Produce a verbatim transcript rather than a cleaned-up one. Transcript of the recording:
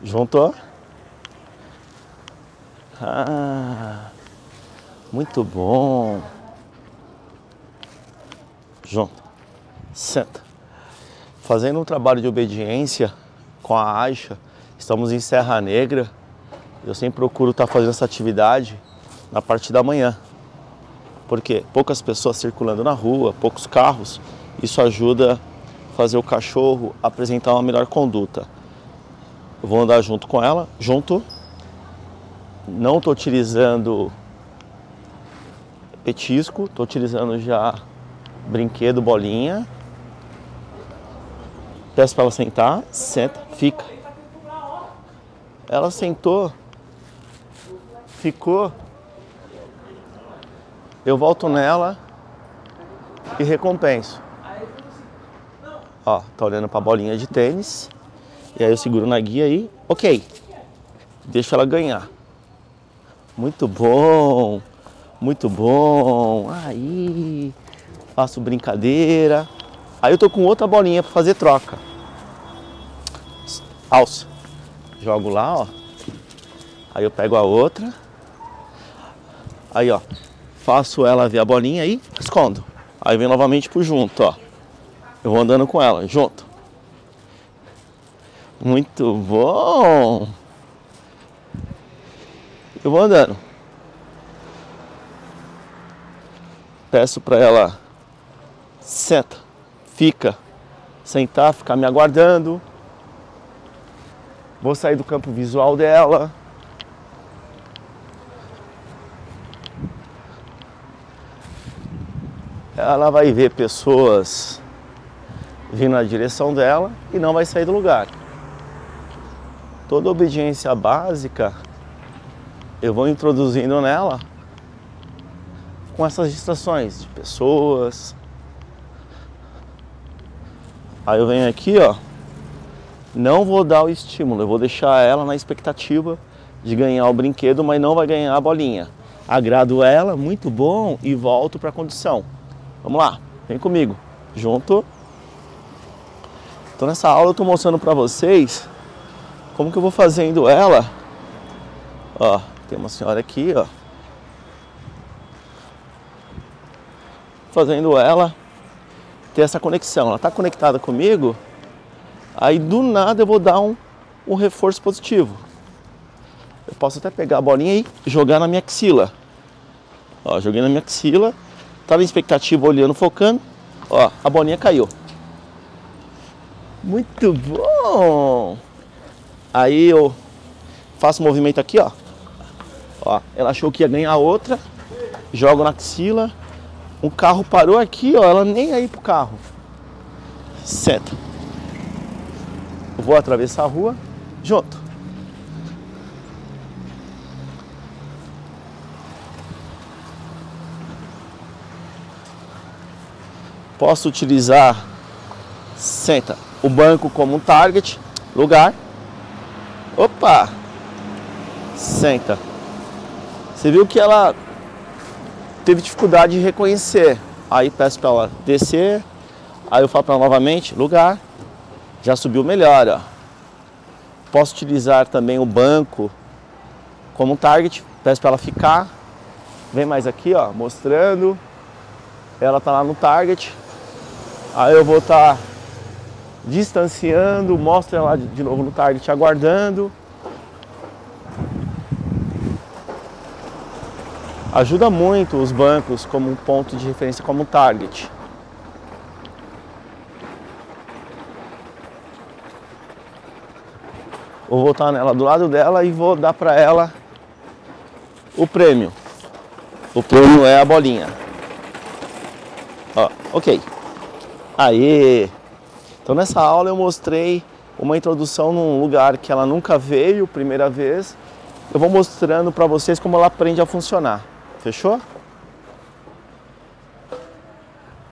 Juntou? Ah, muito bom. Junto. Senta. Fazendo um trabalho de obediência com a Aixa, estamos em Serra Negra. Eu sempre procuro estar fazendo essa atividade na parte da manhã. Porque poucas pessoas circulando na rua, poucos carros, isso ajuda a fazer o cachorro apresentar uma melhor conduta. Eu vou andar junto com ela, junto. Não estou utilizando petisco, estou utilizando já brinquedo, bolinha. Peço para ela sentar, senta, fica. Ela sentou, ficou. Eu volto nela e recompenso. Ó, tá olhando para a bolinha de tênis. E aí eu seguro na guia aí, ok. Deixa ela ganhar. Muito bom, muito bom. Aí, faço brincadeira. Aí eu tô com outra bolinha para fazer troca. Alça. Jogo lá, ó. Aí eu pego a outra. Aí, ó. Faço ela ver a bolinha aí, escondo. Aí vem novamente pro junto, ó. Eu vou andando com ela, junto. Muito bom! Eu vou andando. Peço para ela, senta, fica, sentar, ficar me aguardando. Vou sair do campo visual dela. Ela vai ver pessoas vindo na direção dela e não vai sair do lugar. Toda obediência básica eu vou introduzindo nela com essas distrações de pessoas. Aí eu venho aqui, ó, não vou dar o estímulo, eu vou deixar ela na expectativa de ganhar o brinquedo, mas não vai ganhar a bolinha. Agrado ela, muito bom, e volto para a condição. Vamos lá, vem comigo, junto. Então nessa aula eu tô mostrando para vocês como que eu vou fazendo ela. Ó, tem uma senhora aqui, ó. Fazendo ela ter essa conexão. Ela tá conectada comigo. Aí do nada eu vou dar um, um reforço positivo. Eu posso até pegar a bolinha e jogar na minha axila. Ó, joguei na minha axila. Tava em expectativa, olhando, focando. Ó, a bolinha caiu. Muito bom! Aí eu faço um movimento aqui, ó. Ó, ela achou que ia ganhar outra. Jogo na axila. Um carro parou aqui, ó. Ela nem aí pro carro. Senta. Eu vou atravessar a rua junto. Posso utilizar, senta, o banco como um target, lugar. Opa! Senta. Você viu que ela teve dificuldade de reconhecer. Aí peço para ela descer. Aí eu falo para ela novamente, lugar. Já subiu melhor, ó. Posso utilizar também o banco como um target. Peço para ela ficar. Vem mais aqui, ó, mostrando. Ela tá lá no target. Aí eu vou estar tá distanciando, mostro ela de novo no target, aguardando. Ajuda muito os bancos como um ponto de referência, como um target. Vou voltar nela do lado dela e vou dar para ela o prêmio. O prêmio é a bolinha. Ó, ok. Aê! Então nessa aula eu mostrei uma introdução num lugar que ela nunca veio, primeira vez. Eu vou mostrando para vocês como ela aprende a funcionar. Fechou?